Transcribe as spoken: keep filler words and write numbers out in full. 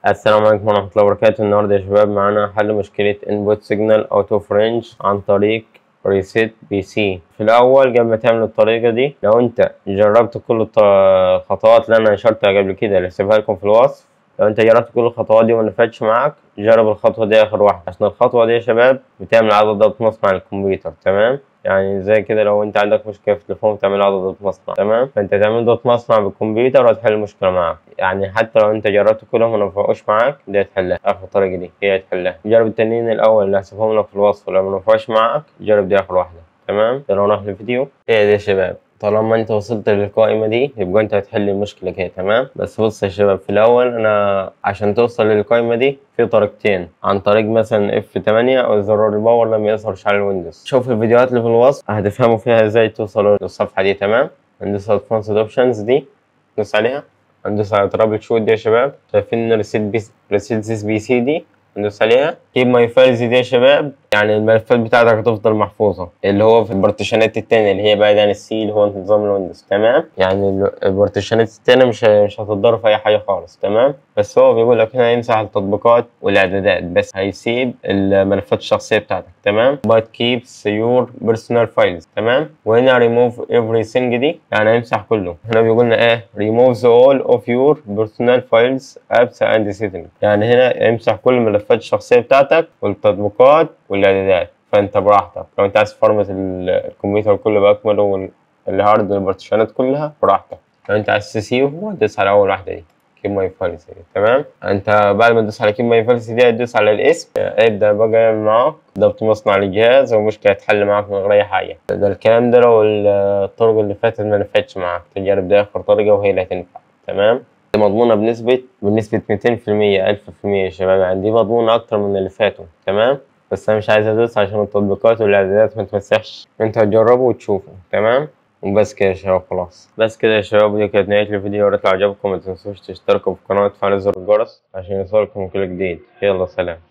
السلام عليكم ورحمة الله وبركاته. النهاردة يا شباب معانا حل مشكلة input signal out of range عن طريق reset بي سي. في الأول قبل ما تعمل الطريقة دي، لو أنت جربت كل الخطوات اللي أنا نشرتها قبل كده اللي هسيبها لكم في الوصف، لو أنت جربت كل الخطوات دي وما نفعتش معاك، جرب الخطوة دي آخر واحدة، عشان الخطوة دي يا شباب بتعمل عدد ضبط مصنع للكمبيوتر. تمام؟ يعني زي كده لو انت عندك مشكله في التليفون تعمل عدد ضبط مصنع، تمام؟ فانت تعمل ضبط مصنع بالكمبيوتر وهتحل المشكله معاك. يعني حتى لو انت جربت كلهم وما نفعوش معاك، دي هتحلها. اخر طريقه دي هي هتحلها. جرب التانيين الاول اللي هسيبهم لك في الوصف، ولو ما نفعوش معاك جرب دي اخر واحده. تمام؟ يلا نروح للفيديو. ايه ده يا شباب، طالما انت وصلت للقائمة دي يبقى انت هتحل المشكلة كده. تمام؟ بس بص يا شباب، في الاول انا عشان توصل للقائمة دي في طريقتين، عن طريق مثلا اف ثمانية او زرار الباور لما يظهرش على الويندوز. شوف الفيديوهات اللي في الوصف هتفهموا فيها ازاي توصلوا للصفحة دي. تمام؟ هندوس ادفانسد اوبشنز دي، ندوس عليها، هندوس على ترابل شوت دي يا شباب. شايفين ريسيت بي ريسيت ذيس بي سي دي، ندوس عليها. كيب ماي فايلز دي يا شباب، يعني الملفات بتاعتك هتفضل محفوظة، اللي هو في البارتيشنات التانية اللي هي بعيد عن السي اللي هو نظام الويندوز. تمام؟ يعني البارتيشنات التانية مش مش هتتضرر في أي حاجة خالص. تمام؟ بس هو بيقول لك هنا يمسح التطبيقات والإعدادات، بس هيسيب الملفات الشخصية بتاعتك. تمام؟ but keeps your personal files. تمام؟ وهنا remove everything دي يعني هيمسح كله. هنا بيقول لنا إيه؟ removes all of your personal files apps and settings. يعني هنا يمسح كل الملفات الشخصية بتاعتك والتطبيقات والإعدادات. فأنت براحتك، لو أنت عايز تفرمت الكمبيوتر كله بأكمله والهارد والبارتيشنات كلها براحتك. لو أنت عايز تسيبه تدوس على أول واحدة دي، كيب ماي فايلز دي. تمام؟ أنت بعد ما تدوس على كيب ماي فايلز دي هتدوس على الاسم، هيبدأ بقى يعمل معاك ضبط مصنع للجهاز والمشكلة هتحل معاك من غير أي حاجة. ده الكلام ده لو الطرق اللي فاتت ما نفعتش معاك، تجرب ده آخر طريقة وهي اللي هتنفع. تمام؟ مضمونة بنسبة بنسبة ميتين في المية ألف في المية يا شباب، يعني دي مضمونة أكتر من اللي فاتوا. تمام؟ بس أنا مش عايز أدوس عشان التطبيقات والإعدادات ما تمسحش، أنتوا هتجربوا وتشوفوا. تمام؟ وبس كده يا شباب، خلاص. بس كده يا شباب، ودي كانت نهاية الفيديو. ولو عجبكم ما تنسوش تشتركوا في القناة وتفعلوا زر الجرس عشان يوصلكم كل جديد. يلا سلام.